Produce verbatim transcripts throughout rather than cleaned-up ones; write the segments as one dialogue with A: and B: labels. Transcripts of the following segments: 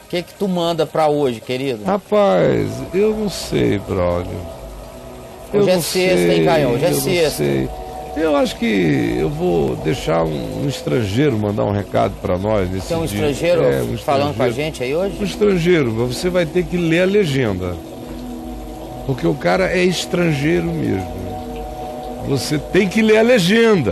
A: O que que tu manda pra hoje, querido?
B: Rapaz, eu não sei, brother. Eu
A: Hoje é
B: não
A: sexta,
B: sei,
A: hein, Caio? Hoje é
B: eu não
A: sexta.
B: sei. Eu acho que eu vou deixar um, um estrangeiro mandar um recado pra nós nesse
A: Tem um
B: dia.
A: estrangeiro
B: É, um
A: falando com a
B: estrangeiro.
A: gente aí hoje?
B: Um estrangeiro, você vai ter que ler a legenda. Porque o cara é estrangeiro mesmo. Você tem que ler a legenda.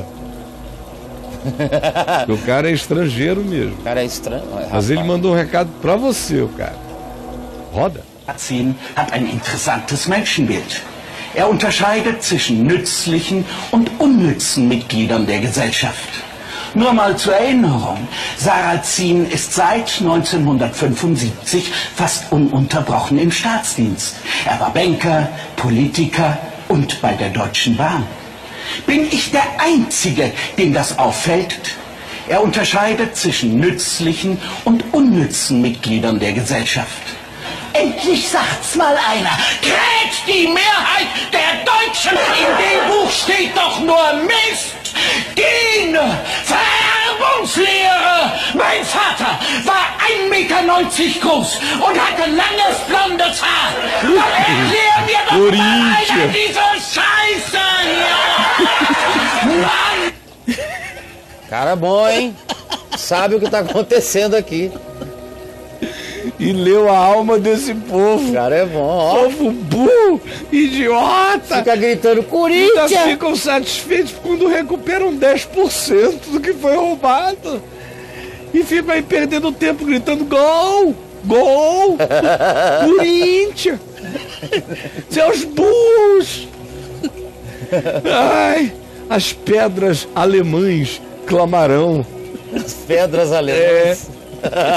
B: Porque o cara é estrangeiro mesmo.
A: O cara é estranho. É,
B: Mas ele mandou um recado pra você, o cara. Roda.
C: Erziehen hat ein interessantes Menschenbild. Er unterscheidet zwischen nützlichen und unnützen Mitgliedern der Gesellschaft. Nur mal zur Erinnerung, Sarrazin ist seit neunzehnhundertfünfundsiebzig fast ununterbrochen im Staatsdienst. Er war Banker, Politiker und bei der Deutschen Bahn. Bin ich der Einzige, dem das auffällt? Er unterscheidet zwischen nützlichen und unnützen Mitgliedern der Gesellschaft. Endlich sagt's mal einer. Kräht die Mehrheit der Deutschen. In dem Buch steht doch nur Mist. Gene, Vererbungslehre. Mein Vater war ein Meter neunzig groß und hatte langes blondes Haar. Dann erklär mir doch mal einer diese Scheiße hier. Mann!
A: Cara bom, hein? Sabe o que tá acontecendo aqui.
B: E leu a alma desse povo.
A: O cara é bom, ó.
B: Povo burro, idiota.
A: Fica gritando,
B: Ainda
A: Corinthians!
B: ficam satisfeitos quando recuperam dez por cento do que foi roubado. E ficam aí perdendo tempo gritando gol, gol, Corinthians. Seus burros. Ai, as pedras alemãs clamarão.
A: As pedras alemãs.
B: É.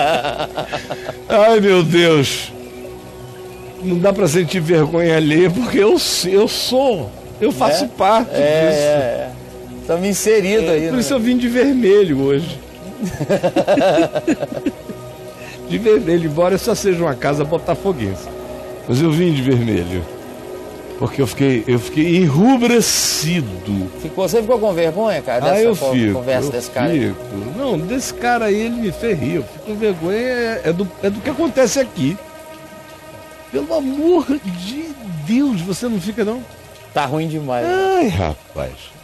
B: Ai, meu Deus. Não dá pra sentir vergonha alheia, porque eu, eu sou, eu faço
A: É?
B: parte
A: É,
B: disso.
A: é, é. Estamos inseridos aí,
B: Por
A: né?
B: isso eu vim de vermelho hoje. De vermelho, embora só seja uma casa botafoguense. Mas eu vim de vermelho. Porque eu fiquei, eu fiquei enrubrecido.
A: Ficou, você ficou com vergonha, cara, dessa
B: Ah, eu
A: co-
B: fico.
A: conversa
B: eu
A: desse cara? aí?
B: fico. Não, desse cara aí ele me fez rir. Eu fico com vergonha, é, é, do, é do que acontece aqui. Pelo amor de Deus, você não fica não?
A: Tá ruim demais. né?
B: Ai, rapaz.